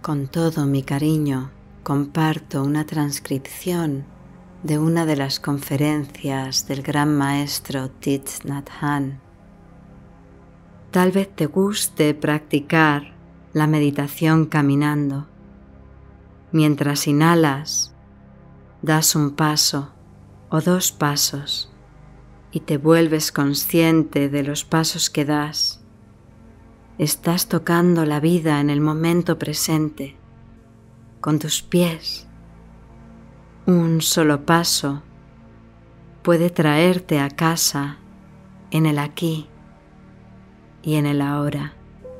Con todo mi cariño, comparto una transcripción de una de las conferencias del gran maestro Thich Nhat Hanh. Tal vez te guste practicar la meditación caminando. Mientras inhalas, das un paso o dos pasos y te vuelves consciente de los pasos que das. Estás tocando la vida en el momento presente, con tus pies. Un solo paso puede traerte a casa en el aquí y en el ahora,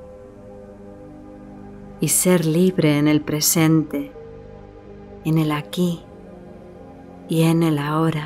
y ser libre en el presente, en el aquí y en el ahora.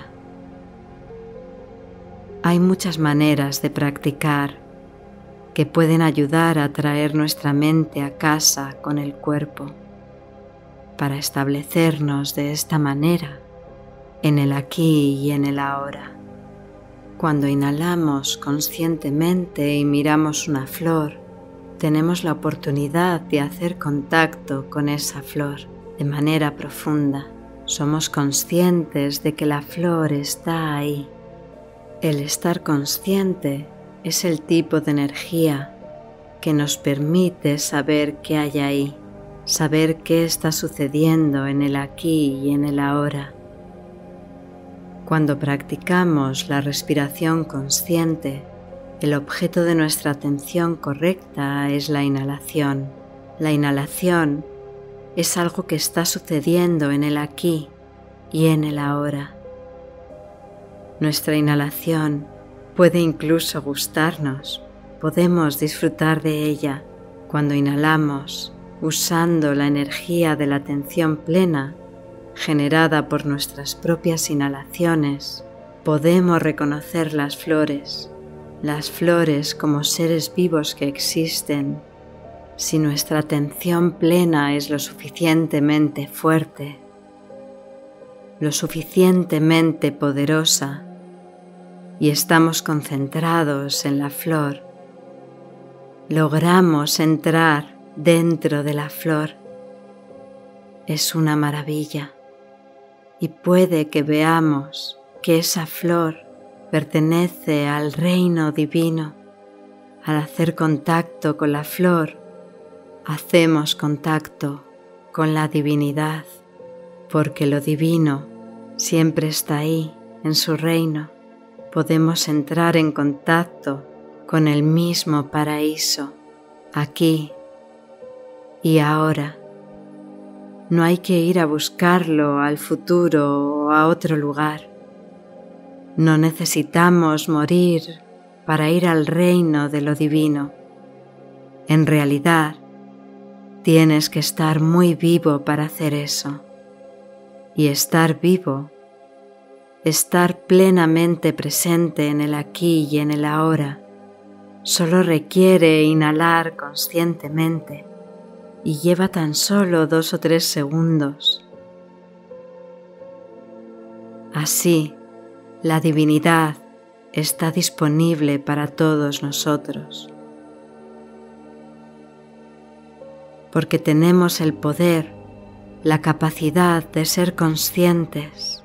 Hay muchas maneras de practicar que pueden ayudar a traer nuestra mente a casa con el cuerpo, para establecernos de esta manera en el aquí y en el ahora. Cuando inhalamos conscientemente y miramos una flor, tenemos la oportunidad de hacer contacto con esa flor de manera profunda. Somos conscientes de que la flor está ahí. El estar consciente es el tipo de energía que nos permite saber qué hay ahí, saber qué está sucediendo en el aquí y en el ahora. Cuando practicamos la respiración consciente, el objeto de nuestra atención correcta es la inhalación. La inhalación es algo que está sucediendo en el aquí y en el ahora. Nuestra inhalación puede incluso gustarnos, podemos disfrutar de ella cuando inhalamos, usando la energía de la atención plena generada por nuestras propias inhalaciones. Podemos reconocer las flores como seres vivos que existen, si nuestra atención plena es lo suficientemente fuerte, lo suficientemente poderosa, y estamos concentrados en la flor, logramos entrar dentro de la flor. Es una maravilla, y puede que veamos que esa flor pertenece al reino divino. Al hacer contacto con la flor, hacemos contacto con la divinidad, porque lo divino siempre está ahí, en su reino. Podemos entrar en contacto con el mismo paraíso, aquí y ahora. No hay que ir a buscarlo al futuro o a otro lugar. No necesitamos morir para ir al reino de lo divino. En realidad, tienes que estar muy vivo para hacer eso. Y estar vivo, estar plenamente presente en el aquí y en el ahora, solo requiere inhalar conscientemente y lleva tan solo 2 o 3 segundos. Así, la divinidad está disponible para todos nosotros, porque tenemos el poder, la capacidad de ser conscientes.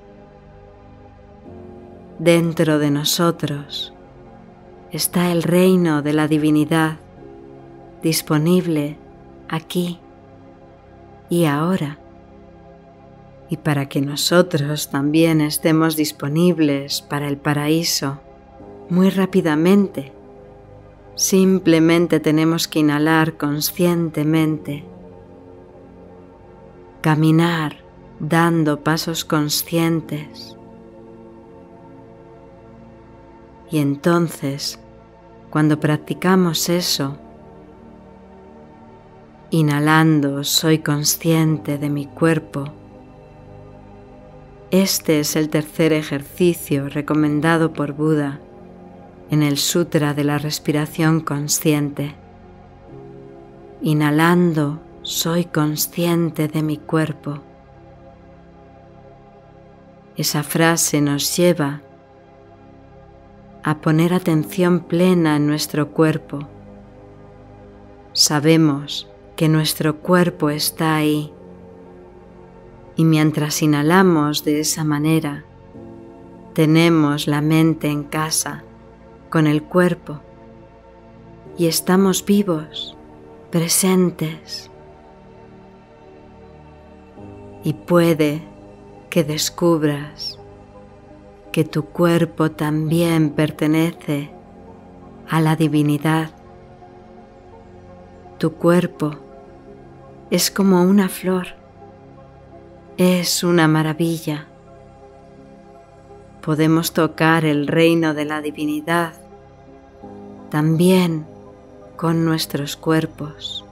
Dentro de nosotros está el reino de la divinidad, disponible aquí y ahora. Y para que nosotros también estemos disponibles para el paraíso muy rápidamente, simplemente tenemos que inhalar conscientemente, caminar dando pasos conscientes. Y entonces, cuando practicamos eso, inhalando soy consciente de mi cuerpo. Este es el tercer ejercicio recomendado por Buda en el Sutra de la Respiración Consciente. Inhalando soy consciente de mi cuerpo. Esa frase nos lleva a poner atención plena en nuestro cuerpo. Sabemos que nuestro cuerpo está ahí. Y mientras inhalamos de esa manera, tenemos la mente en casa con el cuerpo y estamos vivos, presentes. Y puede que descubras que tu cuerpo también pertenece a la divinidad. Tu cuerpo es como una flor, es una maravilla. Podemos tocar el reino de la divinidad también con nuestros cuerpos.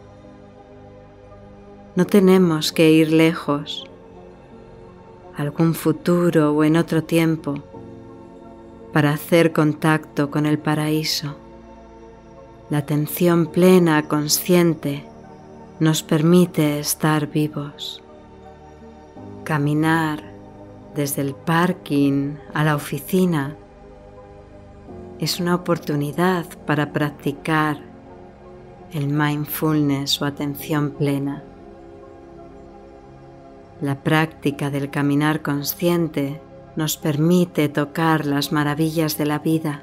No tenemos que ir lejos, a algún futuro o en otro tiempo, para hacer contacto con el paraíso. La atención plena, consciente, nos permite estar vivos. Caminar desde el parking a la oficina es una oportunidad para practicar el mindfulness o atención plena. La práctica del caminar consciente nos permite tocar las maravillas de la vida.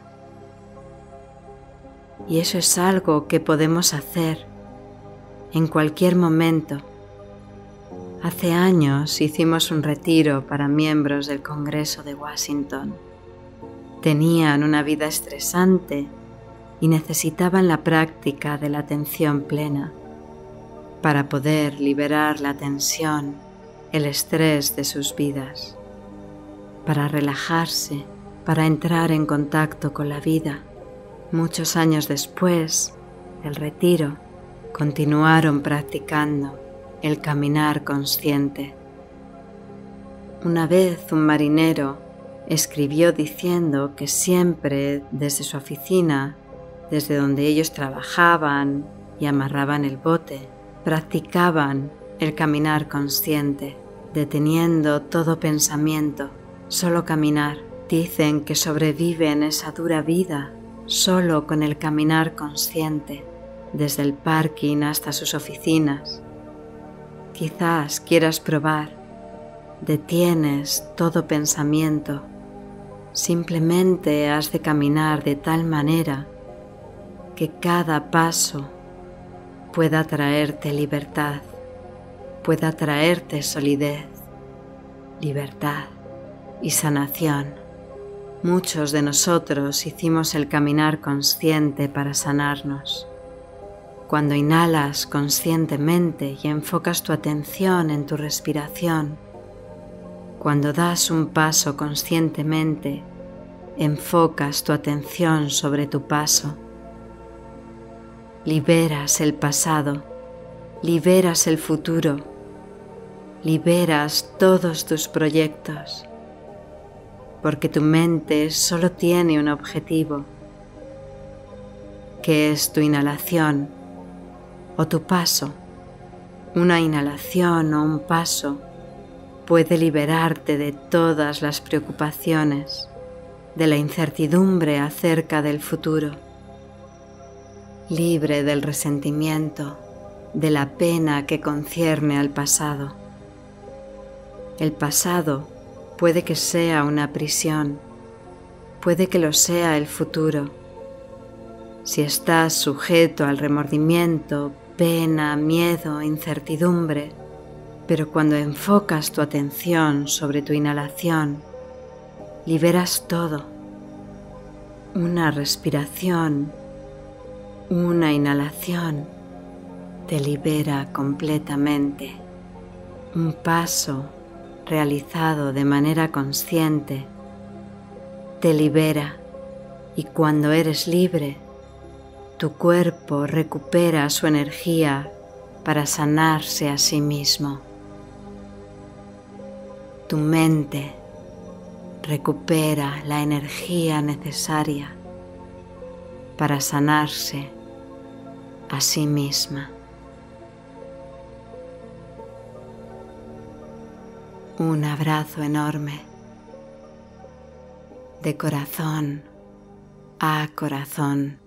Y eso es algo que podemos hacer en cualquier momento. Hace años hicimos un retiro para miembros del Congreso de Washington. Tenían una vida estresante y necesitaban la práctica de la atención plena para poder liberar la tensión, el estrés de sus vidas, para relajarse, para entrar en contacto con la vida. Muchos años después del retiro, continuaron practicando el caminar consciente. Una vez un marinero escribió diciendo que siempre desde su oficina, desde donde ellos trabajaban y amarraban el bote, practicaban el caminar consciente, deteniendo todo pensamiento, solo caminar. Dicen que sobreviven esa dura vida solo con el caminar consciente, desde el parking hasta sus oficinas. Quizás quieras probar. Detienes todo pensamiento. Simplemente has de caminar de tal manera que cada paso pueda traerte libertad, pueda traerte solidez, libertad y sanación. Muchos de nosotros hicimos el caminar consciente para sanarnos. Cuando inhalas conscientemente y enfocas tu atención en tu respiración, cuando das un paso conscientemente, enfocas tu atención sobre tu paso. Liberas el pasado, liberas el futuro, liberas todos tus proyectos, porque tu mente solo tiene un objetivo, que es tu inhalación o tu paso. Una inhalación o un paso puede liberarte de todas las preocupaciones, de la incertidumbre acerca del futuro, libre del resentimiento, de la pena que concierne al pasado. El pasado puede que sea una prisión, puede que lo sea el futuro. Si estás sujeto al remordimiento, pena, miedo, incertidumbre, pero cuando enfocas tu atención sobre tu inhalación, liberas todo. Una respiración, una inhalación, te libera completamente. Un paso realizado de manera consciente te libera, y cuando eres libre, tu cuerpo recupera su energía para sanarse a sí mismo. Tu mente recupera la energía necesaria para sanarse a sí misma. Un abrazo enorme, de corazón a corazón.